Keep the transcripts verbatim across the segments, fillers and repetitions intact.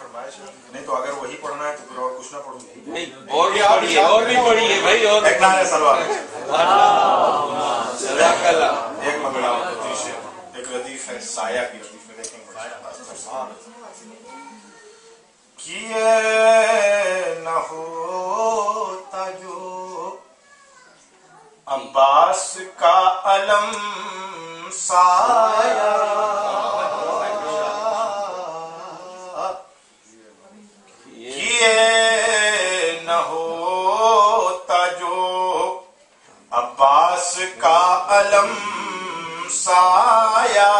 نہیں تو اگر وہی پڑھنا ہے تو پھر اور کچھ نہ پڑھوں گی. نہیں اور بھی پڑھیے اور بھی پڑھیے بھائی. اور ایک نعرہ سلوات جزاک اللہ. ایک مقلہ ایک ردیف ہے سایہ کی ردیف ہے دیکھیں کیے نہ ہوتا جو عباس کا علم سایہ کیے نہ ہوتا جو عباس کا علم سایہ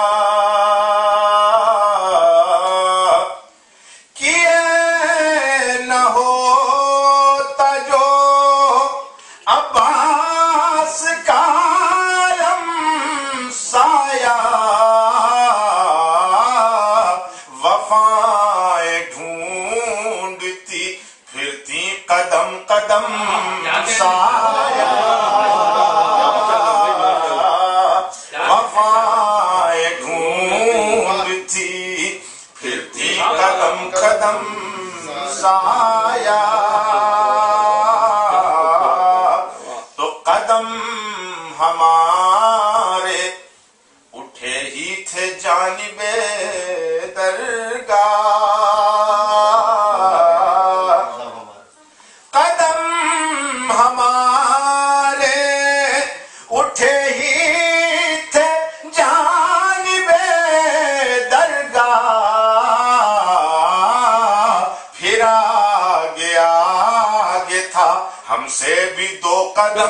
قدم قدم سایہ وفائے ڈھونڈتی پھرتی قدم قدم سایہ تو قدم ہمارے اٹھے ہی تھے جانب درگاہ ہم سے بھی دو قدم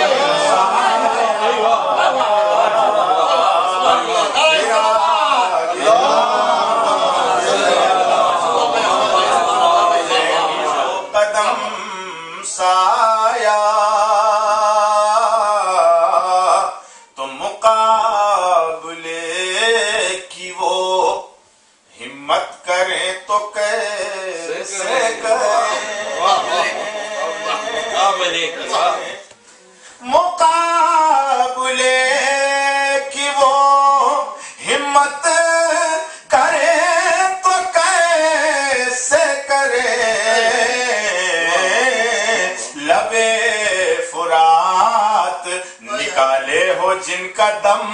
قدم سایہ تو مقابلے کی وہ ہمت کریں تو کیسے کریں مقابلے کی وہ ہمت کرے تو کیسے کرے لبے فرات نکالے ہو جن کا دم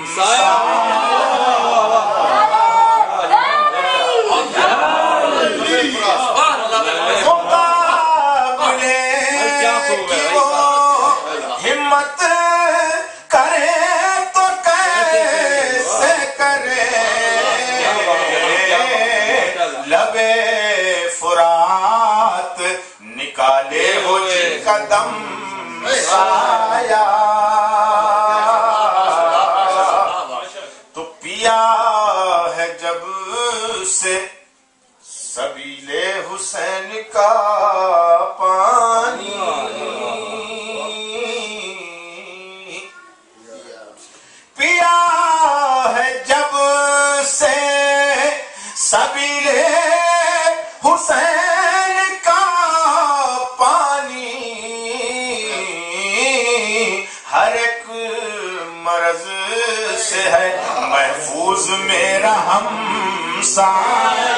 ہمت کرے تو کیسے کرے لبے فرات نکالے ہو جن کا دم سایہ تو پیا ہے جب سے سبیل حسین کا پانی پیا ہے جب سے سبیل حسین کا پانی ہر ایک مرض سے ہے محفوظ میرا ہمسایہ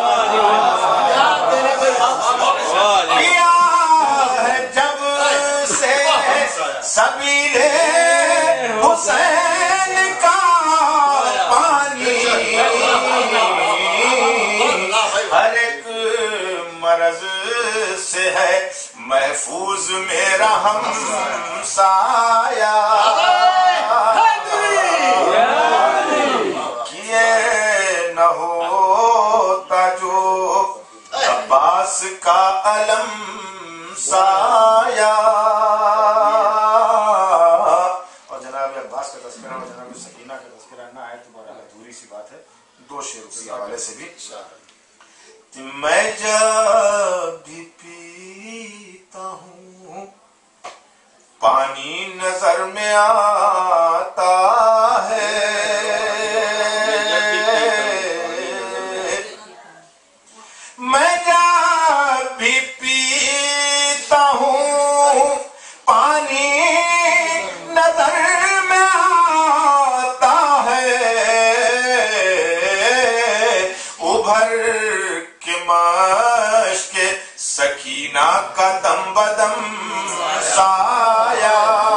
پیا ہے جب سے سبیل حسین کا پانی ہر ایک مرض سے ہے محفوظ میرا ہمسایہ کیے نہ ہوتا جو عباس کا علم سایہ. اور جناب عباس کا تذکرہ اور جناب سکینہ کا تذکرہ نہ آئے تو بہرحال ادھوری سی بات ہے. دو شعر اسی حوالے سے بھی. میں جب بھی پیتا ہوں پانی نظر میں آتا ہے، میں جب بھی پیتا ہوں پانی نظر میں آتا ہے، ابھر دمشق سکینہ کا دم بدم سایہ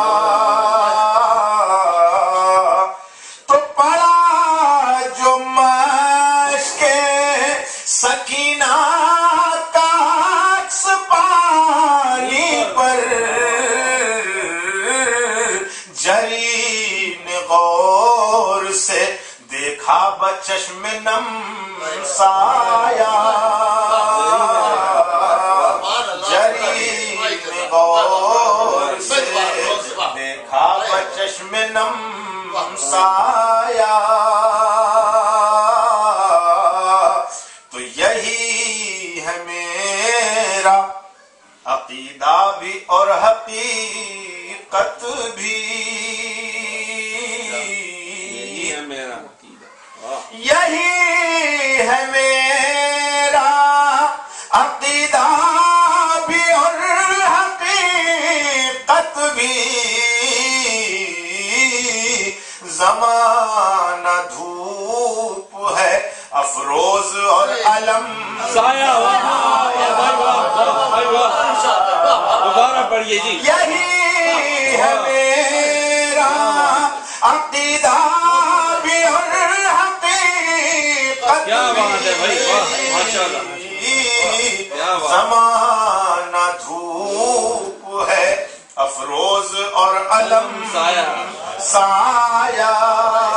تو پڑا جو مشق سکینہ کا عکس پانی پر جری نے غور سے دیکھا بچشم نم سایہ جری نے غور سے دیکھا بچشم نم سایہ تو یہی ہے میرا عقیدہ بھی اور حقیقت بھی یہی ہے میرا عقیدہ بھی اور حقیقت بھی زمانہ دھوپ ہے افروز اور علم سایہ دوبارہ پڑھیے جی یہی ہے میرا عقیدہ بھی اور حقیقت کیا بات ہے بھائی واہ ماشاءاللہ زمانہ دھوپ ہے افروز اور علم سایہ سایہ